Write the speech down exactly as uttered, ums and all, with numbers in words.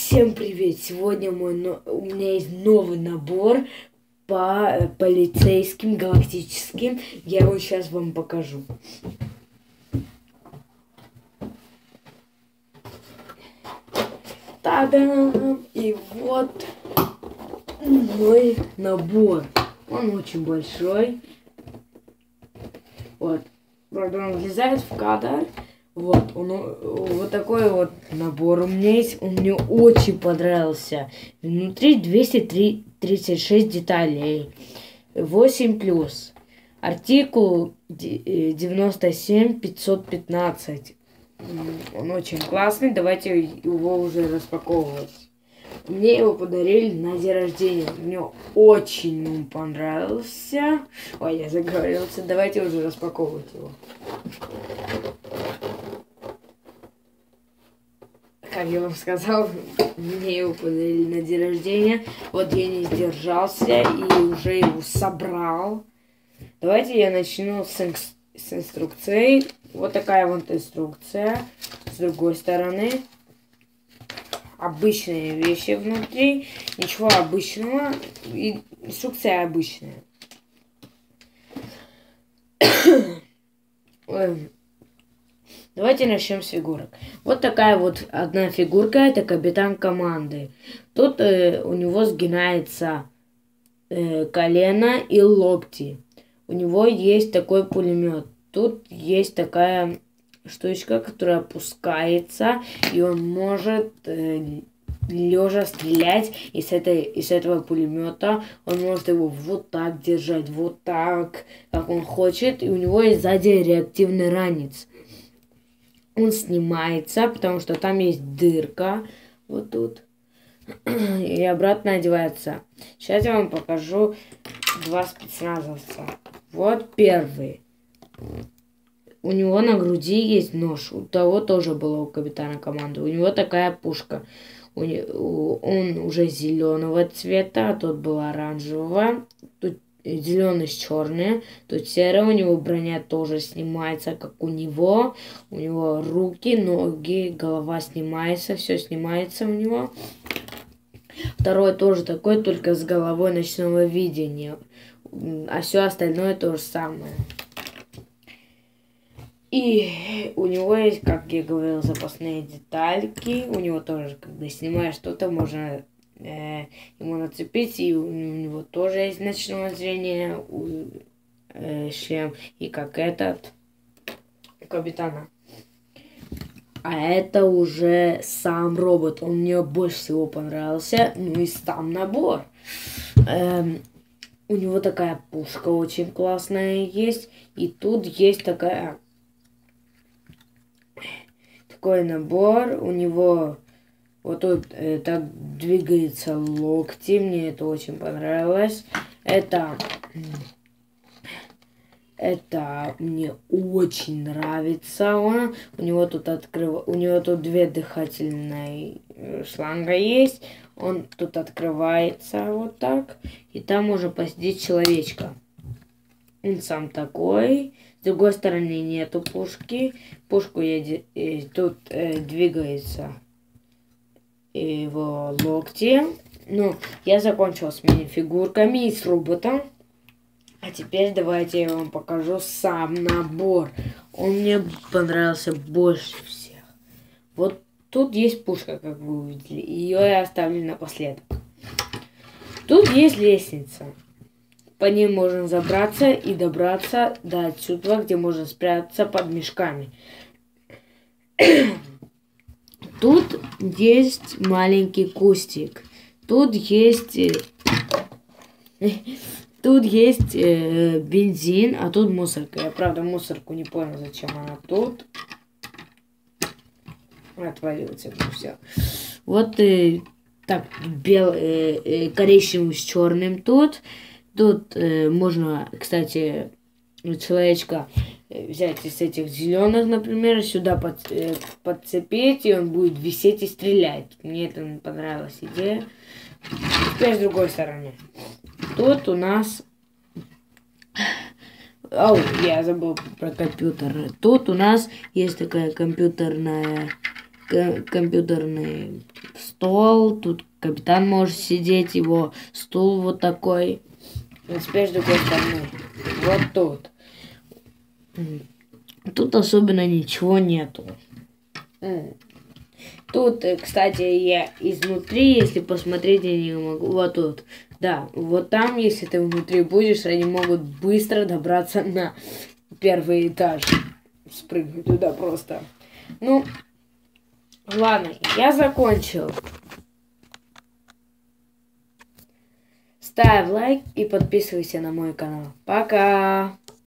Всем привет! Сегодня мой, но... у меня есть новый набор по э, полицейским галактическим. Я его сейчас вам покажу. Та-дам! И вот мой набор. Он очень большой. Вот. Правда, он влезает в кадр. Вот, он, вот такой вот набор у меня есть. Он мне очень понравился. Внутри двести тридцать шесть деталей. восемь плюс. Артикул девяносто семь пятьсот пятнадцать. Он очень классный. Давайте его уже распаковывать. Мне его подарили на день рождения. Мне очень он понравился. Ой, я заговорился. Давайте уже распаковывать его. Как я вам сказал, мне его подарили на день рождения. Вот я не сдержался и уже его собрал. Давайте я начну с, инс с инструкцией. Вот такая вот инструкция. С другой стороны. Обычные вещи внутри. Ничего обычного. И инструкция обычная. Давайте начнем с фигурок. Вот такая вот одна фигурка. Это капитан команды. Тут э, у него сгинается э, колено и локти. У него есть такой пулемет. Тут есть такая штучка, которая опускается. И он может э, лежа стрелять. И с, этой, и с этого пулемета он может его вот так держать. Вот так, как он хочет. И у него есть сзади реактивный ранец. Он снимается, потому что там есть дырка. Вот тут. И обратно одевается. Сейчас я вам покажу два спецназовца. Вот первый. У него на груди есть нож. У того тоже было у капитана команды. У него такая пушка. У него, он уже зеленого цвета, а тот был оранжевого. Тут зеленый с черным, тут серый, у него броня тоже снимается, как у него. У него руки, ноги, голова снимается, все снимается у него. Второй тоже такой, только с головой ночного видения. А все остальное то же самое. И у него есть, как я говорил, запасные детальки. У него тоже, когда снимаешь что-то, можно э, ему нацепить. И у него тоже есть ночное зрение, э, шлем. И как этот у капитана. А это уже сам робот. Он мне больше всего понравился. Ну и сам набор. Эм, у него такая пушка очень классная есть. И тут есть такая... Такой набор, у него вот тут э, так двигаются локти, мне это очень понравилось. Это, это мне очень нравится он. У него тут открыв... у него тут две дыхательные шланга есть. Он тут открывается вот так, и там можно посадить человечка. Он сам такой. С другой стороны нету пушки. Пушку я, э, тут э, двигается его локти. Ну, я закончил с мини-фигурками и с роботом. А теперь давайте я вам покажу сам набор. Он мне понравился больше всех. Вот тут есть пушка, как вы увидели. Ее я оставлю напоследок. Тут есть лестница. По ней можно забраться и добраться до отсюда, где можно спрятаться под мешками. Тут есть маленький кустик. Тут есть... Тут есть э, бензин, а тут мусорка. Я, правда, мусорку не понял, зачем она тут. Отвалился, ну все. Вот э, так, бел, э, э, коричневый с черным тут. Тут э, можно, кстати, человечка взять из этих зеленых, например, сюда под, э, подцепить, и он будет висеть и стрелять. Мне это понравилась идея. Теперь с другой стороны. Тут у нас... Оу, я забыл про компьютер. Тут у нас есть такая компьютерная... компьютерный стол, тут капитан может сидеть, его стул вот такой. А теперь с другой стороны. Вот тут. Тут особенно ничего нету. Тут, кстати, я изнутри, если посмотреть, я не могу. Вот тут. Да, вот там, если ты внутри будешь, они могут быстро добраться на первый этаж. Спрыгнуть туда просто. Ну, ладно, я закончил. Ставь лайк и подписывайся на мой канал. Пока!